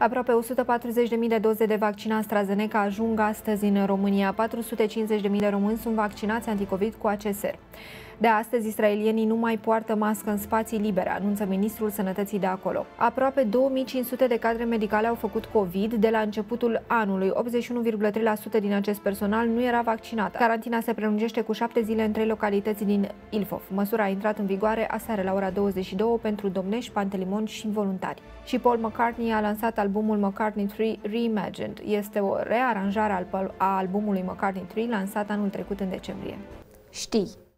Aproape 140.000 de doze de vaccin AstraZeneca ajung astăzi în România. 450.000 de români sunt vaccinați anticovid cu ACSR. De astăzi, israelienii nu mai poartă mască în spații libere, anunță ministrul sănătății de acolo. Aproape 2500 de cadre medicale au făcut COVID de la începutul anului. 81,3% din acest personal nu era vaccinat. Carantina se prelungește cu 7 zile în 3 localități din Ilfov. Măsura a intrat în vigoare aseară la ora 22 pentru domnești, pantelimoni și voluntari. Și Paul McCartney a lansat albumul McCartney 3 Reimagined. Este o rearanjare a albumului McCartney 3 lansat anul trecut în decembrie. Știi